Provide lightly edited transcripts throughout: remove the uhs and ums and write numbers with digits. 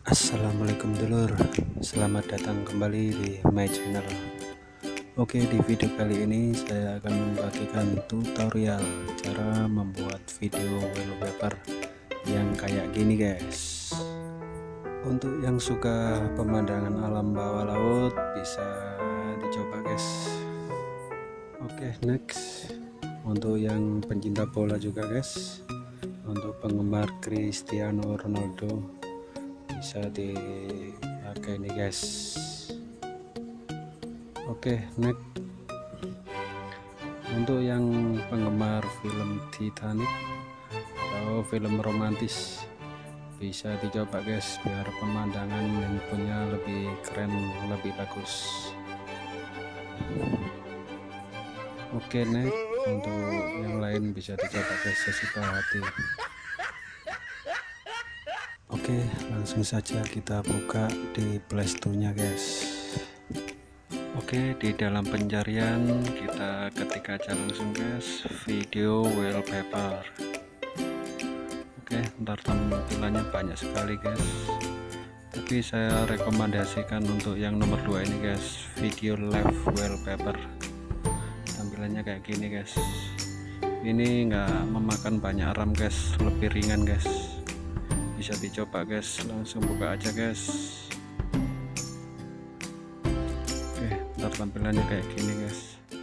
Assalamualaikum dulur, selamat datang kembali di my channel. Oke, di video kali ini saya akan membagikan tutorial cara membuat video wallpaper yang kayak gini guys. Untuk yang suka pemandangan alam bawah laut bisa dicoba guys. Oke, next. Untuk yang pencinta bola juga guys, untuk penggemar Cristiano Ronaldo bisa dipakai nih guys. Oke, next. Untuk yang penggemar film Titanic atau film romantis bisa dicoba guys, biar pemandangan handphonenya lebih keren, lebih bagus. Oke, next. Untuk yang lain bisa dicoba guys, sesuka hati. Oke, langsung saja kita buka di playstore-nya guys. Oke, di dalam pencarian kita ketik aja langsung guys, video wallpaper. Oke, ntar tampilannya banyak sekali guys, tapi saya rekomendasikan untuk yang nomor 2 ini guys, video live wallpaper. Tampilannya kayak gini guys, ini enggak memakan banyak RAM guys, lebih ringan guys, bisa dicoba guys. Langsung buka aja guys. Oke, ntar tampilannya kayak gini guys.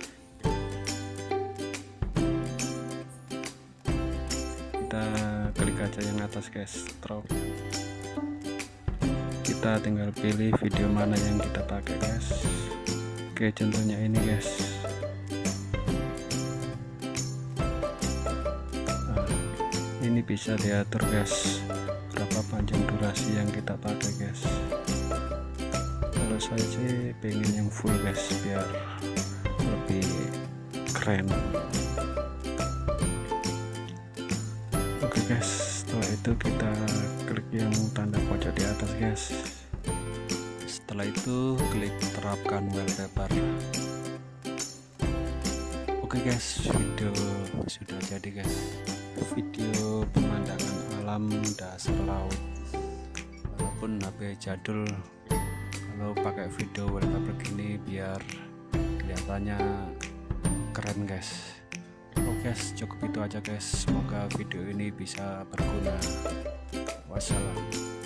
Kita klik aja yang atas guys, drop. Kita tinggal pilih video mana yang kita pakai guys. Oke, contohnya ini guys. Ini bisa diatur guys, berapa panjang durasi yang kita pakai guys. Kalau saya sih pengen yang full guys, biar lebih keren. Oke guys, setelah itu kita klik yang tanda pojok di atas guys. Setelah itu klik terapkan wallpaper. Oke guys, video sudah jadi guys, video pemandangan alam dasar laut. Walaupun HP jadul, kalau pakai video wallpaper gini biar kelihatannya keren guys. Oke guys, cukup itu aja guys, semoga video ini bisa berguna. Wassalam.